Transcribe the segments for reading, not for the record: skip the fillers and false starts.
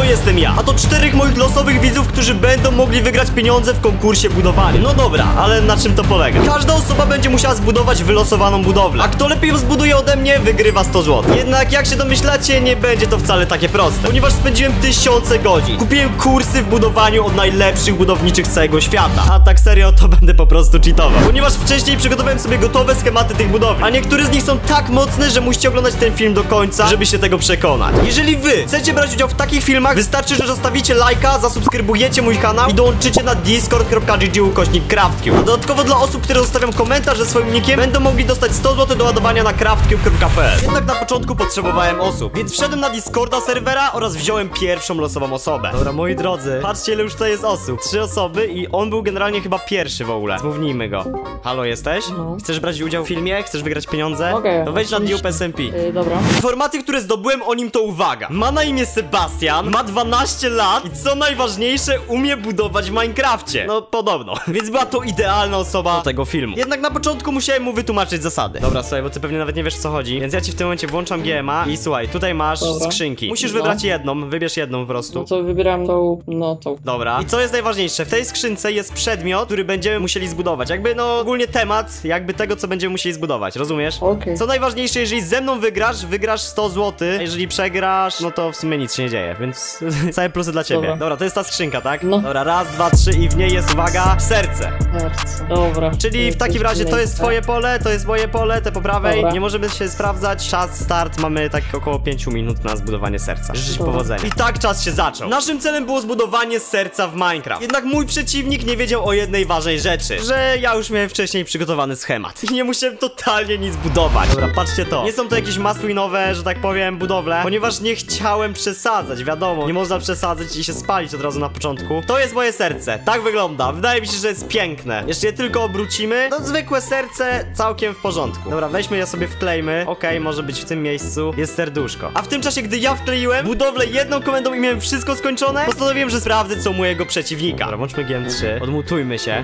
jestem ja. A to 4 moich losowych widzów, którzy będą mogli wygrać pieniądze w konkursie budowania. No dobra, ale na czym to polega? Każda osoba będzie musiała zbudować wylosowaną budowlę, a kto lepiej ją zbuduje ode mnie, wygrywa 100 zł. Jednak jak się domyślacie, nie będzie to wcale takie proste, ponieważ spędziłem tysiące godzin. Kupiłem kursy w budowaniu od najlepszych budowniczych z całego świata. A tak serio, to będę po prostu cheatował, ponieważ wcześniej przygotowałem sobie gotowe schematy tych budowli, a niektóre z nich są tak mocne, że musicie oglądać ten film do końca, żeby się tego przekonać. Jeżeli wy chcecie brać udział w takich filmach, wystarczy, że zostawicie lajka, zasubskrybujecie mój kanał i dołączycie na discord.gg/craftcube. A dodatkowo dla osób, które zostawią komentarz ze swoim nickiem, będą mogli dostać 100 zł do ładowania na craftcube.pl. Jednak na początku potrzebowałem osób, więc wszedłem na Discorda serwera oraz wziąłem pierwszą losową osobę. Dobra, moi drodzy, patrzcie, ile już to jest osób. 3 osoby i on był generalnie chyba pierwszy w ogóle. Zmównijmy go. Halo, jesteś? No. Chcesz brać udział w filmie? Chcesz wygrać pieniądze? Okej, To wejdź na oczywiście. Dupe SMP. Dobra. Informacje, które zdobyłem o nim, to uwaga. Ma na imię Sebastian, ma 12 lat i co najważniejsze, umie budować w Minecrafcie. No podobno. Więc była to idealna osoba do tego filmu. Jednak na początku musiałem mu wytłumaczyć zasady. Dobra, słuchaj, bo ty pewnie nawet nie wiesz, o co chodzi, więc ja ci w tym momencie włączam GMA i słuchaj, tutaj masz skrzynki. Musisz wybrać jedną, wybierz jedną po prostu. No to wybieram tą, tą. Dobra. I co jest najważniejsze? W tej skrzynce jest przedmiot, który będziemy musieli zbudować. Jakby no ogólnie temat, jakby tego, co będziemy musieli zbudować. Rozumiesz? Okej. Co najważniejsze, jeżeli ze mną wygrasz 100 zł, a jeżeli przegrasz, no to w sumie nic się nie dzieje, więc same plusy dla ciebie. Dobra, to jest ta skrzynka, tak? No. Dobra, raz, dwa, trzy i w niej jest, uwaga, serce. Serce. Dobra. Czyli w takim razie to jest twoje pole, to jest moje pole, te po prawej. Dobra. Nie możemy się sprawdzać. Czas start, mamy tak około 5 minut na zbudowanie serca. Życzę ci powodzenia. I tak czas się zaczął. Naszym celem było zbudowanie serca w Minecraft. Jednak mój przeciwnik nie wiedział o jednej ważnej rzeczy, że ja już miałem wcześniej przygotowany schemat i nie musiałem totalnie nic budować. Dobra, patrzcie to. Nie są to jakieś must-winowe, że tak powiem, budowle, ponieważ nie chciałem przesadzać, wiadomo. Nie można przesadzać i się spalić od razu na początku. To jest moje serce. Tak wygląda. Wydaje mi się, że jest piękne. Jeszcze je tylko obrócimy. No zwykłe serce, całkiem w porządku. Dobra, weźmy je sobie, wklejmy. Okej, może być w tym miejscu. Jest serduszko. A w tym czasie, gdy ja wkleiłem budowlę jedną komendą i miałem wszystko skończone, postanowiłem, że sprawdzę, co u mojego przeciwnika. Dobra, włączmy GM3. Odmutujmy się.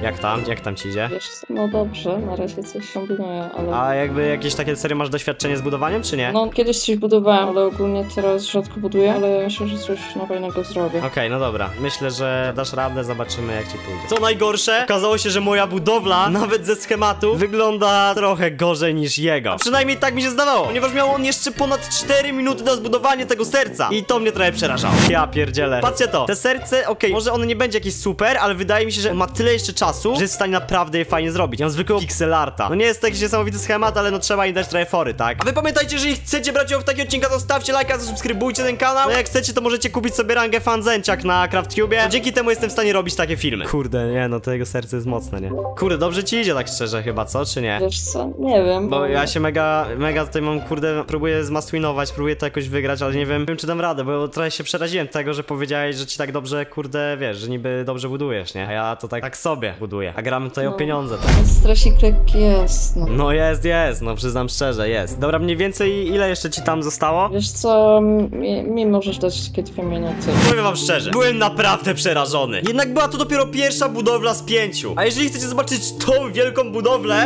Jak tam ci idzie? Wiesz, no dobrze, na razie coś kombinuję, ale... A jakby jakieś takie serio masz doświadczenie z budowaniem, czy nie? No, kiedyś coś budowałem, ale ogólnie teraz rzadko buduję, ale myślę, że coś na fajnego zrobię. Okej, no dobra. Myślę, że dasz radę, zobaczymy, jak ci pójdzie. Co najgorsze, okazało się, że moja budowla, nawet ze schematu, wygląda trochę gorzej niż jego. A przynajmniej tak mi się zdawało, ponieważ miał on jeszcze ponad 4 minuty na zbudowanie tego serca. I to mnie trochę przerażało. Ja pierdzielę. Patrzcie to. Te serce, okej, może ono nie będzie jakieś super, ale wydaje mi się, że ma tyle jeszcze czasu, że jest w stanie naprawdę je fajnie zrobić. Ja mam zwykłego pixel arta. No nie jest to jakiś niesamowity schemat, ale no trzeba im dać trochę fory, tak? A wy pamiętajcie, jeżeli chcecie brać udział w taki odcinkach, to stawcie lajka, zasubskrybujcie ten kanał. No jak chcecie, to możecie kupić sobie rangę fanzęciak na CraftCube. Dzięki temu jestem w stanie robić takie filmy. Kurde, nie, no to jego serce jest mocne, nie? Kurde, dobrze ci idzie tak szczerze chyba, co? Czy nie? Wiesz co? Nie wiem. Bo ja się mega tutaj mam, kurde, próbuję zmastwinować, próbuję to jakoś wygrać, ale nie wiem, czy dam radę, bo trochę się przeraziłem tego, że powiedziałeś, że ci tak dobrze, kurde, wiesz, że niby dobrze budujesz, nie? A ja to tak sobie buduję, a gramy tutaj o pieniądze, tak? Stresik jest, no. No jest, no przyznam szczerze, jest. Dobra, mniej więcej ile jeszcze ci tam zostało? Wiesz co, mi możesz dać takie 2 minuty. Powiem wam szczerze, byłem naprawdę przerażony. Jednak była to dopiero pierwsza budowla z 5. A jeżeli chcecie zobaczyć tą wielką budowlę,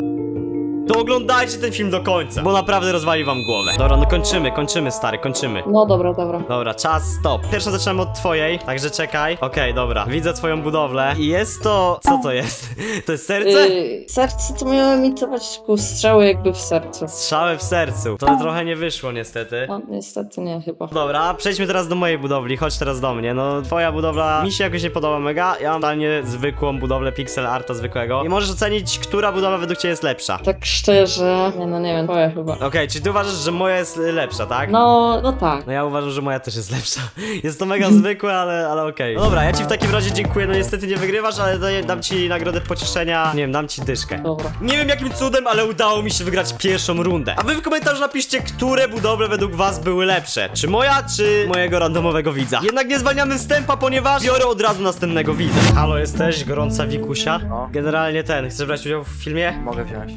to oglądajcie ten film do końca, bo naprawdę rozwali wam głowę. Dobra, no kończymy stary, kończymy. No dobra. Dobra, czas, stop. Pierwsza zaczynamy od twojej, także czekaj. Okej, dobra, widzę twoją budowlę i jest to... Co to jest? To jest serce? Serce to miało emitować ku strzały jakby w sercu. Strzały w sercu. To trochę nie wyszło niestety. No niestety nie chyba. Dobra, przejdźmy teraz do mojej budowli, chodź teraz do mnie. No, twoja budowla mi się jakoś nie podoba mega. Ja mam totalnie zwykłą budowlę pixel arta zwykłego. I możesz ocenić, która budowla według ciebie jest lepsza. Tak szczerze, nie wiem, twoja chyba. Okej, czyli ty uważasz, że moja jest lepsza, tak? No tak. No ja uważam, że moja też jest lepsza. Jest to mega zwykłe, ale okej. No dobra, ja ci w takim razie dziękuję. No niestety nie wygrywasz, ale dam ci nagrodę pocieszenia. Nie wiem, dam ci dyszkę. Dobra. Nie wiem jakim cudem, ale udało mi się wygrać pierwszą rundę. A wy w komentarzu napiszcie, które budowle według was były lepsze. Czy moja, czy mojego randomowego widza. Jednak nie zwalniamy wstępa, ponieważ biorę od razu następnego widza. Halo, jesteś? Gorąca Wikusia? No. Generalnie chcesz brać udział w filmie? Mogę wziąć. Dobra, wejdź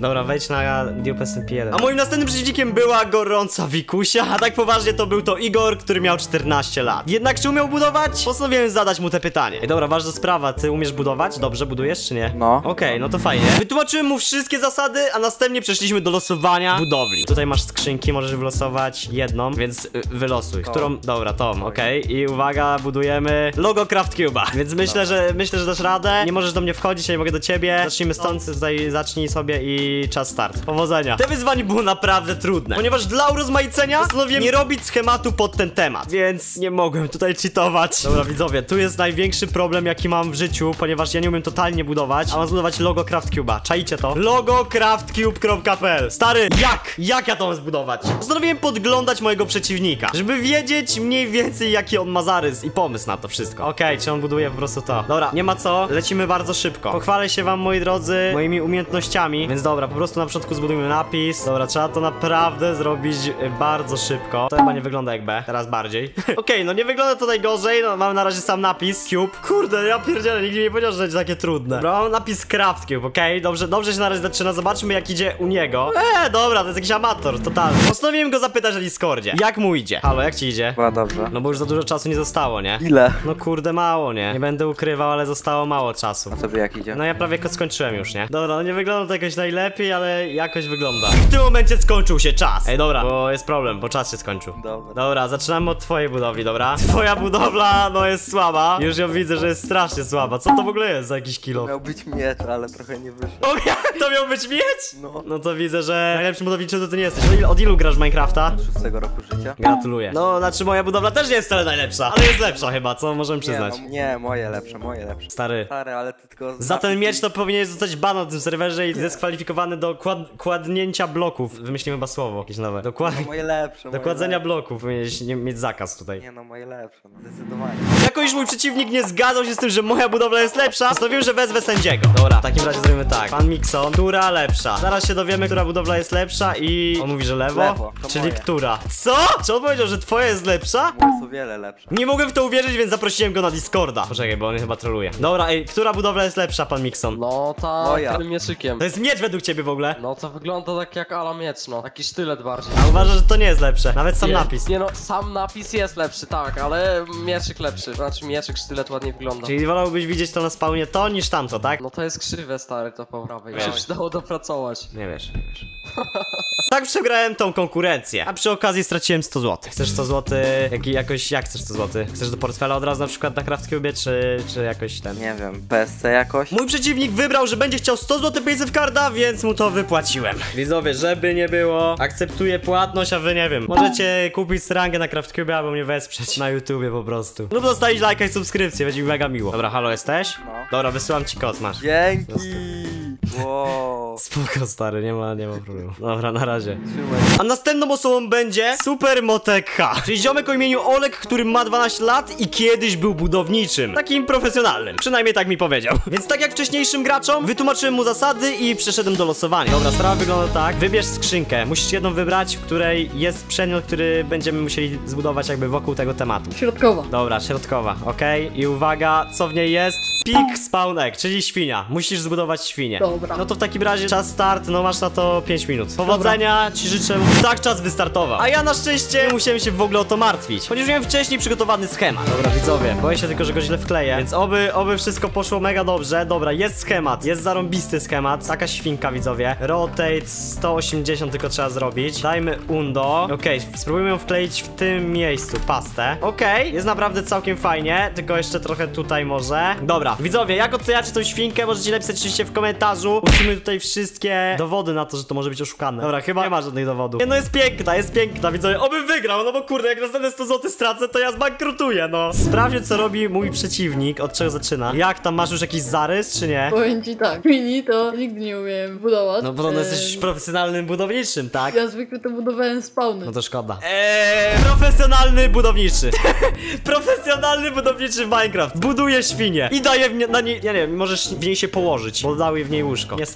grać na Deep SMP1. A moim następnym przeciwnikiem była gorąca Wikusia, a tak poważnie to był to Igor, który miał 14 lat. Jednak czy umiał budować? Postanowiłem zadać mu te pytanie. Ej, dobra, ważna sprawa, ty umiesz budować? Dobrze budujesz, czy nie? No. Okej, no to fajnie. Wytłumaczyłem mu wszystkie zasady, a następnie przeszliśmy do losowania budowli. Tutaj masz skrzynki, możesz wylosować jedną, więc wylosuj. Którą? Dobra, tą, okej. I uwaga, budujemy logo Craft Cube'a. Więc myślę, że dasz radę. Nie możesz do mnie wchodzić, ja nie mogę do ciebie. Zacznijmy stąd, tutaj zacznij sobie i czas start. Powodzenia. Te wyzwanie było naprawdę trudne, ponieważ dla urozmaicenia postanowiłem nie robić schematu pod ten temat, więc nie mogłem tutaj cheatować. Dobra, widzowie, tu jest największy problem, jaki mam w życiu, ponieważ ja nie umiem totalnie budować, a mam zbudować logo Craft Cube'a. Czajcie to? logocraftcube.pl. Stary, jak ja to mam zbudować? Postanowiłem podglądać mojego przeciwnika, żeby wiedzieć mniej więcej, jaki on ma zarys i pomysł na to wszystko. Okej, czy on buduje po prostu to? Dobra, nie ma co, lecimy bardzo szybko. Pochwalę się wam, moi drodzy, moimi umiejętnościami, więc dobra, po prostu na początku zbudujmy napis. Dobra, trzeba to naprawdę zrobić bardzo szybko. To chyba nie wygląda jak B, teraz bardziej. Okej, no nie wygląda to najgorzej, no mamy na razie sam napis Cube. Kurde, ja pierdzielę, nigdy nie powiedział, że będzie takie trudne. Dobra, mam napis Craft Cube, okej? Dobrze się na razie zaczyna, zobaczmy jak idzie u niego. Dobra, to jest jakiś amator, totalny. Postanowiłem go zapytać na Discordzie, jak mu idzie? Halo, jak ci idzie? Chyba dobrze. No bo już za dużo czasu nie zostało, nie? Ile? No kurde, mało, nie? Nie będę ukrywał, ale zostało mało czasu. A tobie jak idzie? No ja prawie skończyłem już, nie? Dobra, no nie wygląda to jakoś najlepiej, ale jakoś wygląda. W tym momencie skończył się czas. Ej, dobra, bo jest problem, bo czas się skończył. Dobra, zaczynamy od twojej budowli, dobra? Twoja budowla, no jest słaba. Już ją widzę, że jest strasznie słaba. Co to w ogóle jest za jakiś kilo? Miał być miecz, ale trochę nie wyszło. O, to miał być miecz? No. No to widzę, że najlepszym budowniczym to ty nie jesteś. Od ilu grasz w Minecrafta? 6 roku życia? Gratuluję. No, znaczy moja budowla też nie jest wcale najlepsza, ale jest lepsza chyba, co możemy przyznać. Nie, moje lepsze. Stary. Stary, ale ty tylko... Za ten miecz to powinieneś zostać ban na tym serwerze i zdyskwalifikowany do kładnięcia bloków. Wymyślimy chyba słowo jakieś nowe. No moje lepsze. Do kładzenia bloków powinieneś mieć zakaz tutaj. Nie no, moje lepsze, no zdecydowanie. Jako już mój przeciwnik nie zgadzał się z tym, że moja budowla jest lepsza, postanowiłem, że wezwę sędziego. Dobra, w takim razie zrobimy tak. Pan Mixon, która lepsza? Zaraz się dowiemy, która budowla jest lepsza i... On mówi, że lewo? To Czyli moje. która? Co? Czy on powiedział, że twoja jest lepsza? Moje są wiele lepsze. Nie mogłem w to uwierzyć, więc zaprosiłem go na Discorda. Poczekaj, bo on chyba troluje. Dobra, ej, która budowla jest lepsza, pan Mixon? No ta Moja. tym mieczykiem. To jest miecz według ciebie w ogóle? No to wygląda tak jak ala miecz, no. Taki sztylet bardziej. A uważasz, że to nie jest lepsze. Nawet sam napis. Nie no, sam napis jest lepszy, tak, ale mieczyk lepszy. Znaczy mieczyk, sztylet ładnie wygląda. Czyli wolałbyś widzieć to na spawnie to niż tamto, tak? No to jest krzywe, stary, to po prawej. Wiesz. Się przydało dopracować. Nie wiesz. Tak przegrałem tą konkurencję, a przy okazji straciłem 100 zł. Chcesz 100 zł? Jak chcesz 100 zł? Chcesz do portfela od razu na przykład na CraftCube, czy jakoś ten? Nie wiem, PSC jakoś? Mój przeciwnik wybrał, że będzie chciał 100 zł paysafe carda, więc mu to wypłaciłem. Widzowie, żeby nie było, akceptuję płatność, a wy nie wiem. Możecie kupić rangę na CraftCube albo mnie wesprzeć na YouTubie po prostu. Lub zostawić lajka i subskrypcję, będzie mi mega miło. Dobra, halo, jesteś? No. Dobra, wysyłam ci kod, masz. Dzięki! Wow. Spoko, stary, nie ma problemu. Dobra, na razie. Trzymaj. A następną osobą będzie Super Motek H, czyli ziomek o imieniu Olek, który ma 12 lat i kiedyś był budowniczym. Takim profesjonalnym. Przynajmniej tak mi powiedział. Więc tak jak wcześniejszym graczom, wytłumaczyłem mu zasady i przeszedłem do losowania. Dobra, sprawa wygląda tak. Wybierz skrzynkę. Musisz jedną wybrać, w której jest przedmiot, który będziemy musieli zbudować jakby wokół tego tematu. Środkowa. Dobra, środkowa, okej. I uwaga, co w niej jest? Pig spawn egg, czyli świnia. Musisz zbudować świnię. Dobra. No to w takim razie czas start, no masz na to 5 minut. Powodzenia ci życzę. Tak, czas wystartował. A ja na szczęście nie musiałem się w ogóle o to martwić, chociaż miałem wcześniej przygotowany schemat. Dobra, widzowie, boję się tylko, że go źle wkleję, więc oby wszystko poszło mega dobrze. Dobra, jest schemat, jest zarąbisty schemat. Taka świnka, widzowie. Rotate 180 tylko trzeba zrobić. Dajmy undo. Okej, spróbujmy ją wkleić w tym miejscu, pastę. Okej, jest naprawdę całkiem fajnie, tylko jeszcze trochę tutaj może. Dobra, widzowie, jak oceniacie tą świnkę, możecie napisać oczywiście w komentarzu. Musimy tutaj wszystkie dowody na to, że to może być oszukane. Dobra, chyba nie ma żadnych dowodów. Nie, no jest piękna, widzowie. Oby wygrał, no bo kurde, jak następne 100 zł stracę, to ja zbankrutuję, no. Sprawdźcie, co robi mój przeciwnik, od czego zaczyna. Jak tam, masz już jakiś zarys, czy nie? Powiem ci tak, mini to nigdy nie umiem budować. No bo jesteś profesjonalnym budowniczym, tak? Ja zwykle to budowałem spawny. No to szkoda. Profesjonalny budowniczy. Profesjonalny budowniczy w Minecraft. Buduje świnię i daje na niej, ja nie wiem, możesz w niej się położyć, bo dały w niej łóżko. Niesamowite.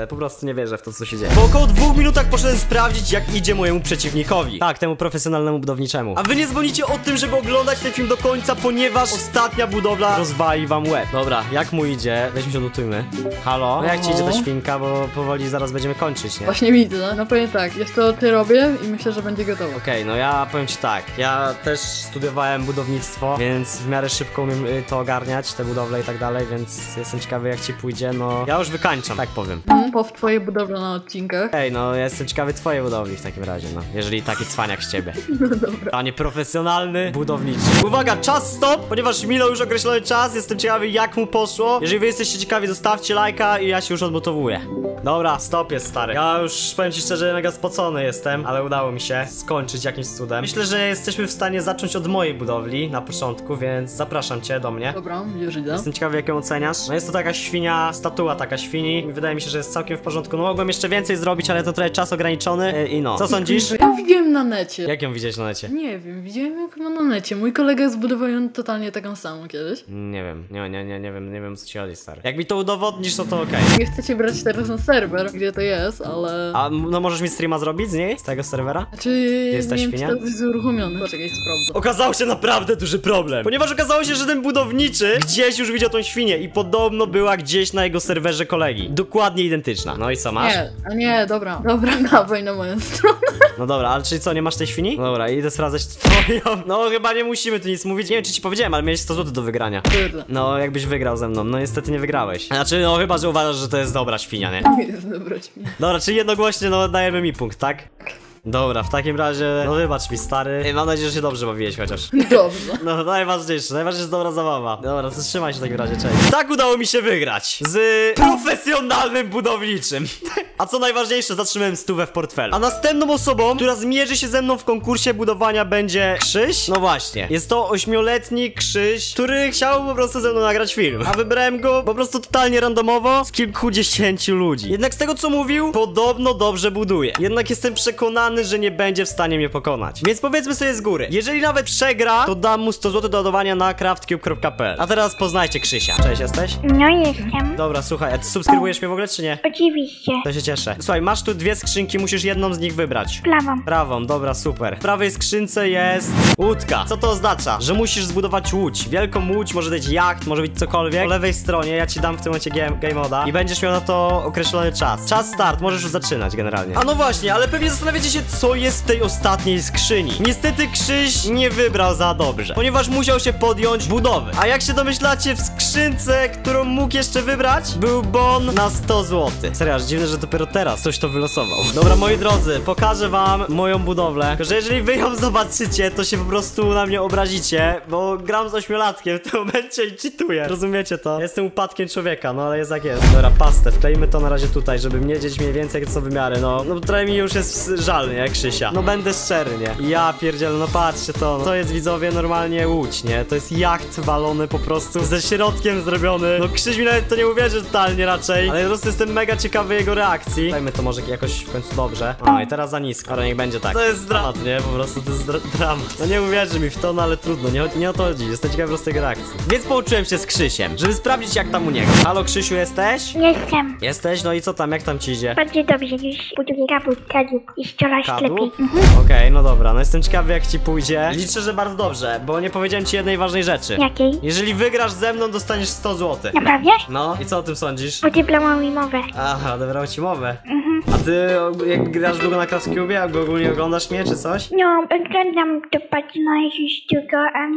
po prostu nie wierzę w to, co się dzieje. Po około 2 minutach poszedłem sprawdzić, jak idzie mojemu przeciwnikowi. Tak, temu profesjonalnemu budowniczemu. A wy nie dzwonicie o tym, żeby oglądać ten film do końca, ponieważ ostatnia budowla rozwali wam łeb. Dobra, jak mu idzie? Weźmy się odlutujmy. Halo? No jak ci idzie ta świnka, bo powoli zaraz będziemy kończyć, nie? Właśnie widzę, no powiem tak, jest to ty robię i myślę, że będzie gotowe. Okej, no ja powiem ci tak, ja też studiowałem budownictwo, więc w miarę szybko umiem to ogarniać, te budowle i tak dalej, więc jestem ciekawy, jak ci pójdzie, no ja już wykańczam, tak powiem. Pow twoje budowle na odcinkach. Ej, no ja jestem ciekawy twojej budowli w takim razie, no, jeżeli taki cwaniak z ciebie. No dobra. A nie profesjonalny budowniczy. Uwaga, czas stop, ponieważ minął już określony czas, jestem ciekawy, jak mu poszło. Jeżeli wy jesteście ciekawi, zostawcie lajka i ja się już odmotowuję. Dobra, stop jest, stary. Ja już powiem ci szczerze, mega spocony jestem, ale udało mi się skończyć jakimś cudem. Myślę, że jesteśmy w stanie zacząć od mojej budowli na początku, więc zapraszam cię do mnie. Dobra, już idę. Jestem ciekawy, jak ją oceniasz. No jest to taka świnia, statua taka świni. Wydaje mi się, że jest całkiem w porządku. No mogłem jeszcze więcej zrobić, ale to trochę czas ograniczony i no. Co sądzisz? Ja widziałem na necie. Jak ją widziałeś na necie? Nie wiem, widziałem ją chyba na necie. Mój kolega zbudował ją totalnie taką samą kiedyś. Nie wiem, nie wiem, co ci chodzi, stary. Jak mi to udowodnisz, to okej. Nie chcecie brać teraz na serwer, gdzie to jest, ale... A no możesz mi streama zrobić z niej? Z tego serwera? Czy Jest ta nie wiem, świnia? czy to jest uruchomione? Poczekaj, sprawdzę. Okazał się naprawdę duży problem, ponieważ okazało się, że ten budowniczy gdzieś już widział tą świnię i podobno była gdzieś na jego serwerze kolegi. Dokładnie identyczna. No i co, masz? Nie, dobra. Dobra, dawaj na moją stronę. No dobra, ale czyli co, nie masz tej świni? No dobra, idę sprawdzać twoją. No chyba nie musimy tu nic mówić. Nie wiem, czy ci powiedziałem, ale miałeś 100 zł do wygrania. Kurde. No, jakbyś wygrał ze mną. No niestety nie wygrałeś. Znaczy, no chyba, że uważasz, że to jest dobra świnia, nie? Nie jest dobra świnia. Dobra, czyli jednogłośnie, no dajemy mi punkt, tak? Dobra, w takim razie, no wybacz mi, stary. Mam nadzieję, że się dobrze bawiłeś chociaż. Dobrze. No, najważniejsze jest dobra zabawa. Dobra, to trzymaj się w takim razie, cześć. Tak udało mi się wygrać z profesjonalnym budowniczym. A co najważniejsze, zatrzymałem 100 w portfelu. A następną osobą, która zmierzy się ze mną w konkursie budowania, będzie Krzyś. No właśnie, jest to 8-letni Krzyś, który chciał po prostu ze mną nagrać film. A wybrałem go po prostu totalnie randomowo z kilkudziesięciu ludzi. Jednak z tego, co mówił, podobno dobrze buduje. Jednak jestem przekonany, że nie będzie w stanie mnie pokonać. Więc powiedzmy sobie z góry, jeżeli nawet przegra, to dam mu 100 zł do ładowania na craftcube.pl. A teraz poznajcie Krzysia. Cześć, jesteś? No jestem. Dobra, słuchaj, a ty subskrybujesz mnie w ogóle, czy nie? Oczywiście. To się cieszę. Słuchaj, masz tu 2 skrzynki, musisz jedną z nich wybrać. Prawą. Prawą, dobra, super. W prawej skrzynce jest łódka. Co to oznacza? Że musisz zbudować łódź. Wielką łódź, może być jacht, może być cokolwiek. Po lewej stronie ja ci dam w tym momencie game moda i będziesz miał na to określony czas. Czas start, możesz już zaczynać generalnie. A no właśnie, ale pewnie zastanawiacie się, co jest w tej ostatniej skrzyni. Niestety Krzyś nie wybrał za dobrze, ponieważ musiał się podjąć budowy. A jak się domyślacie, w skrzynce, którą mógł jeszcze wybrać, był bon na 100 zł. Serio, aż dziwne, że dopiero teraz ktoś to wylosował. Dobra, moi drodzy, pokażę wam moją budowlę. Tylko że jeżeli wy ją zobaczycie, to się po prostu na mnie obrazicie, bo gram z 8-latkiem w tym momencie i cheatuję. Rozumiecie to? Jestem upadkiem człowieka, no ale jest jak jest. Dobra, pastę, wklejmy to na razie tutaj, żeby wiedzieć mniej więcej, jakie są wymiary. No trochę mi już jest żal, nie? Krzysia. No będę szczery, nie? Ja pierdzielę, no patrzcie to. No. To jest, widzowie, normalnie łódź, nie? To jest jacht walony po prostu, ze środkiem zrobiony. No Krzyś mi nawet to nie uwierzy totalnie raczej, ale po prostu jestem mega ciekawy jego reakcji. Dajmy to może jakoś w końcu dobrze. A i teraz za nisko, ale niech będzie tak. To jest dramat, nie? Po prostu to jest dramat. No nie uwierzy mi w to, no ale trudno, nie o to chodzi. Jestem ciekawy po prostu jego reakcji. Więc połączyłem się z Krzysiem, żeby sprawdzić, jak tam u niego. Halo, Krzysiu, jesteś? Jestem. Jesteś? No i co tam, jak tam ci idzie? Bardzo dobrze, już buduję kadłub i coraz lepiej. Okej, no dobra, no jestem ciekawy, jak ci pójdzie. Liczę, że bardzo dobrze, bo nie powiedziałem ci jednej ważnej rzeczy. Jakiej? Jeżeli wygrasz ze mną, dostaniesz 100 zł. Naprawdę? No, i co o tym sądzisz? Odebrałam mi mowę. Aha, odebrał ci mowę. A ty jak grasz długo na CraftCube, jak ogólnie oglądasz mnie, czy coś? No, oglądam to bardzo już długo,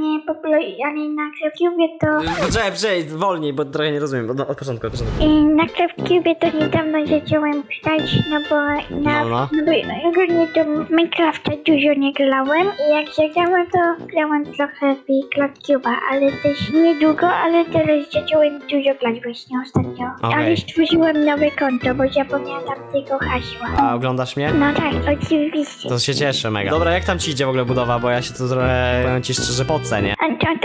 ale na CraftCube to... Poczekaj, wolniej, bo trochę nie rozumiem, bo od początku. Na CraftCube to niedawno zacząłem grać, no bo No. bo ogólnie to w Minecrafta dużo nie grałem i jak zagrałem, to grałem trochę w CraftCube'a, ale też niedługo, ale teraz zacząłem dużo grać właśnie ostatnio. Okej. Ale stworzyłem nowe konto, bo zapomniałam tego hasła. A oglądasz mnie? No tak, oczywiście. To się cieszę mega. Dobra, jak tam ci idzie w ogóle budowa, bo ja się tu trochę, powiem ci szczerze, podcenię. A to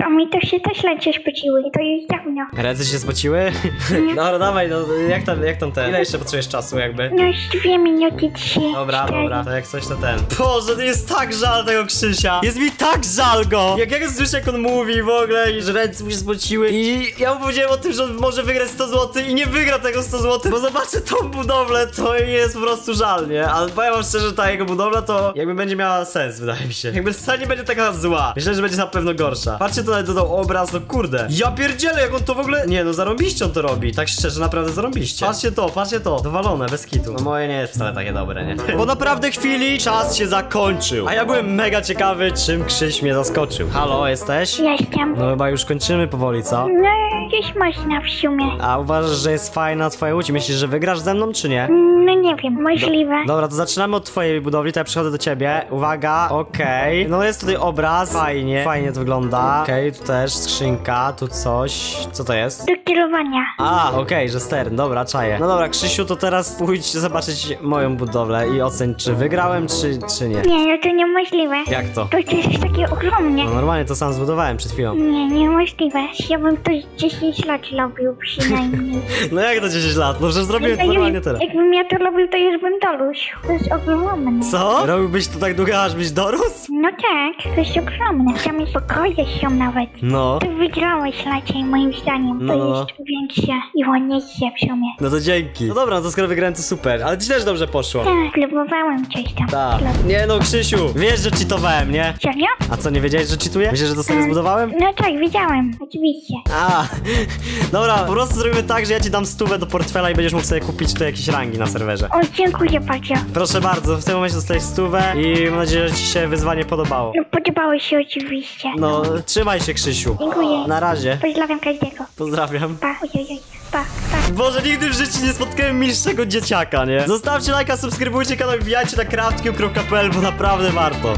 A mi to się też ręce spociły i to już dawno. Ręce się spociły? Dobra, dawaj, no jak tam ten? Ile jeszcze potrzebujesz czasu jakby? No już 2 minuty, 3, Dobra, 4. dobra, to jak coś to ten. Boże, to jest tak żal tego Krzysia. Jest mi tak żal go. Jak ja go słyszę, jak on mówi w ogóle, i że ręce mu się spociły. I ja mu powiedziałem o tym, że on może wygrać 100 zł i nie wygra tego 100 zł, bo zobaczę tą budowlę, to jest po prostu żal, nie? Ale powiem wam szczerze, ta jego budowla to jakby będzie miała sens, wydaje mi się. Jakby wcale nie będzie taka zła. Myślę, że będzie na pewno gorsza. Patrzcie, tutaj dodał obraz, no kurde. Ja pierdzielę, jak on to w ogóle... Nie, no zarąbiście on to robi. Tak szczerze, naprawdę zarąbiście. Patrzcie to. Dowalone, bez kitu. No moje nie jest wcale takie dobre, nie? Po naprawdę chwili czas się zakończył. A ja byłem mega ciekawy, czym Krzyś mnie zaskoczył. Halo, jesteś? Jestem. No chyba już kończymy powoli, co? No, gdzieś można w sumie. A uważasz, że jest fajna twoja łódź? Myślisz, że wygrasz ze mną, czy nie? No nie wiem, możliwe. Dobra, to zaczynamy od twojej budowli, to ja przychodzę do ciebie. Uwaga, okej. No jest tutaj obraz, fajnie to wygląda. Okej, tu też skrzynka, tu coś. Co to jest? Do kierowania. A, okej, że stern, dobra, czaję. No dobra, Krzysiu, to teraz pójdź zobaczyć moją budowlę i oceń, czy wygrałem, czy nie. Nie, no to niemożliwe. Jak to? To jest takie ogromne. No normalnie to sam zbudowałem przed chwilą. Nie, niemożliwe. Ja bym to 10 lat robił przynajmniej. No jak to 10 lat? No przecież zrobiłem to normalnie tyle. Jakbym ja to robił, to już bym dorósł. To jest ogromne. Co? Robiłbyś to tak długo, aż byś dorósł? No tak, to jest ogromne. Tam jest pokoje są nawet. No. Ty wygrałeś raczej, moim zdaniem. No, To no. jest większe i ładniejsze w sumie. No to dzięki. No dobra, no to skoro wygrałem, to super. Ale ci też dobrze poszło. Tak, próbowałem coś tam. Tak. Nie no, Krzysiu, wiesz, że cheatowałem, nie? Serio? A co, nie wiedziałeś, że cheatuję? Myślisz, że to sobie zbudowałem? No tak, widziałem. Oczywiście. A, dobra, po prostu zrobimy tak, że ja ci dam 100 do portfela i będziesz mógł sobie kupić tu jakieś rangi na serwerze. O, dziękuję bardzo. Proszę bardzo, w tym momencie dostajesz 100 i mam nadzieję, że ci się wyzwanie podobało. No, podobało się oczywiście. No, trzymaj się, Krzysiu. Dziękuję. Na razie. Pozdrawiam każdego. Pozdrawiam. Pa, ojojoj. Pa, pa. Boże, nigdy w życiu nie spotkałem milszego dzieciaka, nie? Zostawcie lajka, subskrybujcie kanał i wbijajcie na craftcube.pl, bo naprawdę warto.